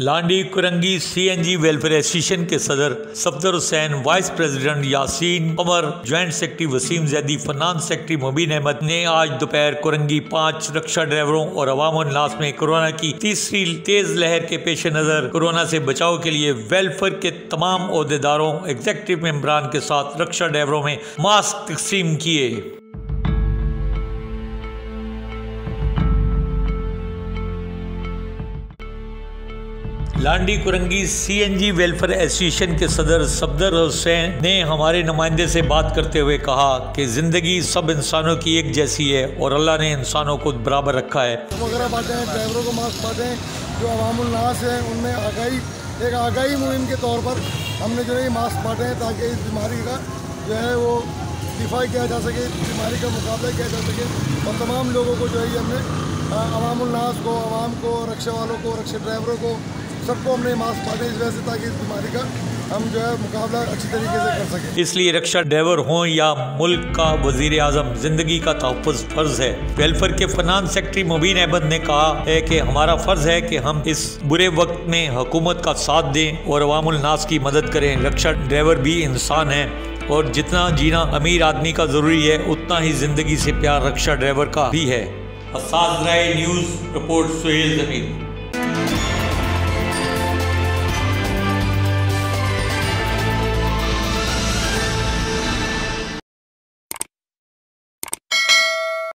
लांडी Korangi CNG welfare association के सदर Safdar Hussain, vice president Yasin Qamar, joint secretary Waseem Zaidi, finance secretary Mubeen Ahmed ने आज दोपहर कुरंगी 5 रक्षा ड्राइवरों और अवाम नास में कोरोना की तीसरी तेज लहर के पेश नजर कोरोना से बचाव के लिए वेलफेयर के तमाम ओहदेदारों, एग्जीक्यूटिव मेंबरान के साथ रक्षा ड्राइवरों में मास्क तकसीम किए। Landhi Korangi CNG welfare association के सदर सफदर हुसैन ने हमारे नुमाइंदे से बात करते हुए कहा कि जिंदगी सब इंसानों की एक जैसी है और अल्लाह ने इंसानों को बराबर रखा है। वगैरह बांटे, ड्राइवरों को मास्क बांटे, जो अवामुल नास है उनमें एक आगाही मुहिम के तौर पर हमने जो है मास्क बांटे हैं ताकि इस बीमारी का जो है वो दिफा किया जा सके, इस बीमारी का मुकाबला किया जा सके और तमाम लोगों को जो है हमने अवामुल नास को, आवाम को, रक्षा वालों को, रक्षा ड्राइवरों को, सबको हमने मास्क बांटे इस वजह से ताकि इस बीमारी का हम जो है मुकाबला अच्छी तरीके से कर सकें। इसलिए रक्षा ड्राइवर हों या मुल्क का वजीर आजम, जिंदगी का तहफ़्फ़ुज़ फर्ज है। वेलफेयर के फाइनेंस सेक्रेटरी मुबीन अहमद ने कहा है कि हमारा फर्ज है कि हम इस बुरे वक्त में हुकूमत का साथ दें और अवामुल नास की मदद करें। रक्षा ड्राइवर भी इंसान है और जितना जीना अमीर आदमी का ज़रूरी है उतना ही जिंदगी से प्यार रक्षा ड्राइवर का भी है। न्यूज़ रिपोर्ट सुहेल जमीर।